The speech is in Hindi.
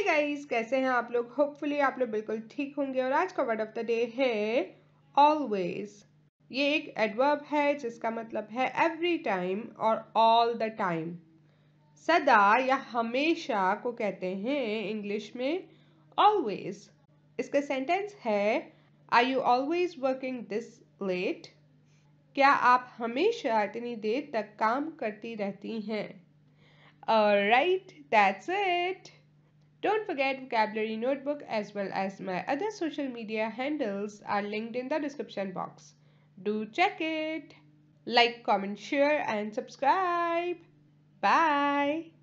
गाइस, कैसे हैं आप लोग? होपफुली आप लोग बिल्कुल ठीक होंगे। और आज का वर्ड ऑफ द डे है ऑलवेज। ये एक एडवर्ब है जिसका मतलब है एवरी टाइम और ऑल द टाइम। सदा या हमेशा को कहते हैं इंग्लिश में ऑलवेज। इसका सेंटेंस है, are you always working this late? क्या आप हमेशा इतनी देर तक काम करती रहती हैं? Alright, that's it. Don't forget vocabulary notebook as well as my other social media handles are linked in the description box. Do check it. Like, comment, share and subscribe. Bye.